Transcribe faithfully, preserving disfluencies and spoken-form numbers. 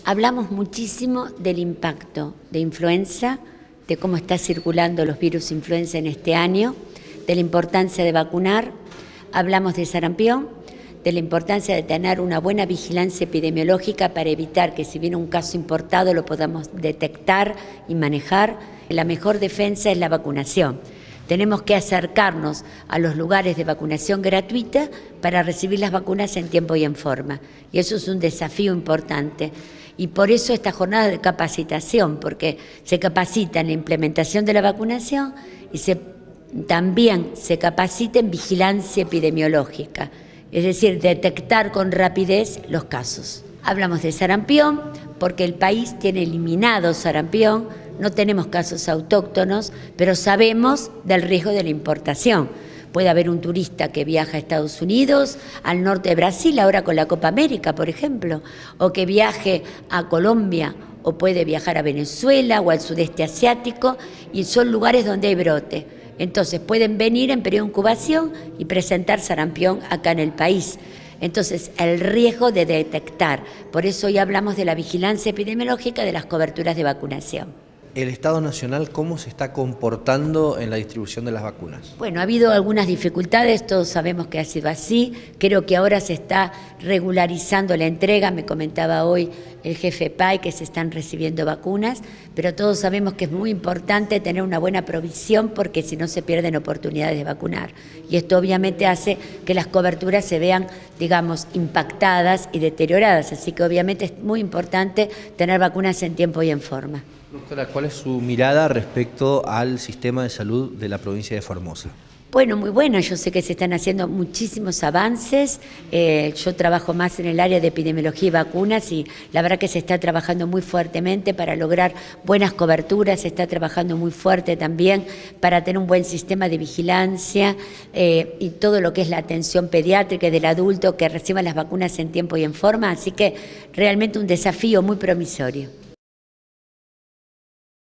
hablamos muchísimo del impacto de influenza, de cómo está circulando los virus influenza en este año, de la importancia de vacunar, hablamos de sarampión, de la importancia de tener una buena vigilancia epidemiológica para evitar que si viene un caso importado lo podamos detectar y manejar. La mejor defensa es la vacunación. Tenemos que acercarnos a los lugares de vacunación gratuita para recibir las vacunas en tiempo y en forma. Y eso es un desafío importante. Y por eso esta jornada de capacitación, porque se capacita en la implementación de la vacunación y se, también se capacita en vigilancia epidemiológica, es decir, detectar con rapidez los casos. Hablamos de sarampión porque el país tiene eliminado sarampión, no tenemos casos autóctonos, pero sabemos del riesgo de la importación. Puede haber un turista que viaja a Estados Unidos, al norte de Brasil, ahora con la Copa América, por ejemplo, o que viaje a Colombia, o puede viajar a Venezuela o al sudeste asiático, y son lugares donde hay brote. Entonces pueden venir en periodo de incubación y presentar sarampión acá en el país. Entonces, el riesgo de detectar. Por eso hoy hablamos de la vigilancia epidemiológica de las coberturas de vacunación. ¿El Estado Nacional cómo se está comportando en la distribución de las vacunas? Bueno, ha habido algunas dificultades, todos sabemos que ha sido así. Creo que ahora se está regularizando la entrega, me comentaba hoy el jefe P A I que se están recibiendo vacunas, pero todos sabemos que es muy importante tener una buena provisión porque si no se pierden oportunidades de vacunar. Y esto obviamente hace que las coberturas se vean, digamos, impactadas y deterioradas. Así que obviamente es muy importante tener vacunas en tiempo y en forma. Doctora, ¿cuál es su mirada respecto al sistema de salud de la provincia de Formosa? Bueno, muy bueno, yo sé que se están haciendo muchísimos avances, eh, yo trabajo más en el área de epidemiología y vacunas y la verdad que se está trabajando muy fuertemente para lograr buenas coberturas, se está trabajando muy fuerte también para tener un buen sistema de vigilancia eh, y todo lo que es la atención pediátrica del adulto que reciba las vacunas en tiempo y en forma, así que realmente un desafío muy promisorio.